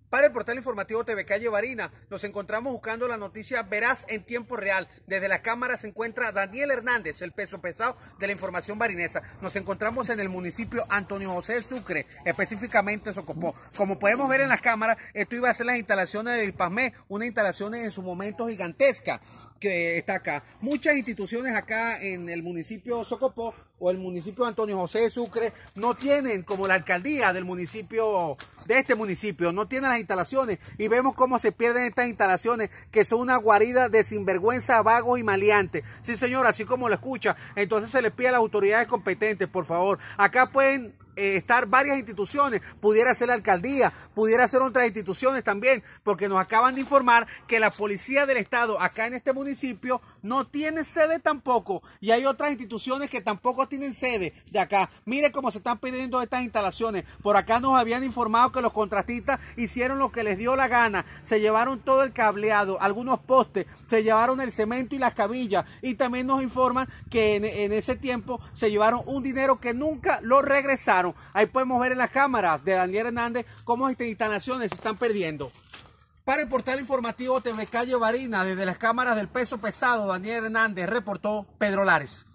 Para el portal informativo TV Calle Barinas, nos encontramos buscando la noticia veraz en tiempo real. Desde la cámara se encuentra Daniel Hernández, el peso pesado de la información barinesa. Nos encontramos en el municipio Antonio José Sucre, específicamente Socopó. Como podemos ver en las cámaras, esto iba a ser las instalaciones del IPASME, una instalación en su momento gigantesca que está acá. Muchas instituciones acá en el municipio Socopó o el municipio Antonio José de Sucre no tienen, como la alcaldía del municipio, de este municipio, no tienen las instalaciones, y vemos cómo se pierden estas instalaciones, que son una guarida de sinvergüenza, vagos y maleantes. Sí, señor, así como lo escucha. Entonces se les pide a las autoridades competentes, por favor, acá pueden estar varias instituciones, pudiera ser la alcaldía, pudiera ser otras instituciones también, porque nos acaban de informar que la policía del estado acá en este municipio no tiene sede tampoco, y hay otras instituciones que tampoco tienen sede de acá. Mire cómo se están pidiendo estas instalaciones. Por acá nos habían informado que los contratistas hicieron lo que les dio la gana, se llevaron todo el cableado, algunos postes, se llevaron el cemento y las cabillas, y también nos informan que en ese tiempo se llevaron un dinero que nunca lo regresaron. Ahí podemos ver en las cámaras de Daniel Hernández cómo estas instalaciones se están perdiendo. Para el portal informativo TV Calle Barinas, desde las cámaras del peso pesado, Daniel Hernández, reportó Pedro Lares.